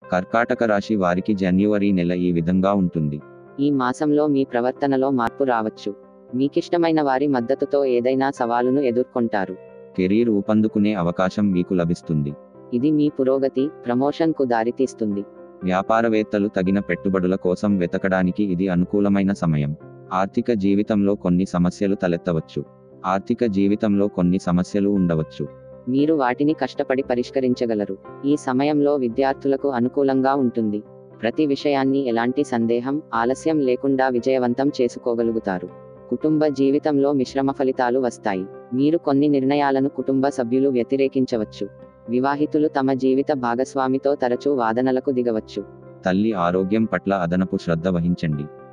కర్కాటక రాశి వారికి జనవరి నెల ఈ విధంగా ఉంటుంది. ఈ మాసంలో మీ ప్రవర్తనలో మార్పు రావచ్చు. మీకిష్టమైన వారి మద్దతుతో ఏదైనా సవాలును ఎదుర్కొంటారు. కెరీర్ ఊపందుకునే అవకాశం మీకు లభిస్తుంది. ఇది మీ పురోగతి, ప్రమోషన్కు దారితీస్తుంది. వ్యాపారవేత్తలు తగిన పెట్టుబడుల కోసం వెతకడానికి ఇది అనుకూలమైన సమయం. ఆర్థిక జీవితంలో కొన్ని సమస్యలు తలెత్తవచ్చు. ఆర్థిక జీవితంలో కొన్ని సమస్యలు ఉండవచ్చు. మీరు వాటిని కష్టపడి పరిష్కరించగలరు. ఈ సమయంలో విద్యార్థులకు అనుకూలంగా ఉంటుంది. ప్రతి విషయాన్ని ఎలాంటి సందేహం, ఆలస్యం లేకుండా విజయవంతం చేసుకోగలుగుతారు. కుటుంబ జీవితంలో మిశ్రమ ఫలితాలు వస్తాయి. మీరు కొన్ని నిర్ణయాలను కుటుంబ సభ్యులు వ్యతిరేకించవచ్చు. వివాహితులు తమ జీవిత భాగస్వామితో తరచూ వాదనలకు దిగవచ్చు. తల్లి ఆరోగ్యం పట్ల అదనపు శ్రద్ధ వహించండి.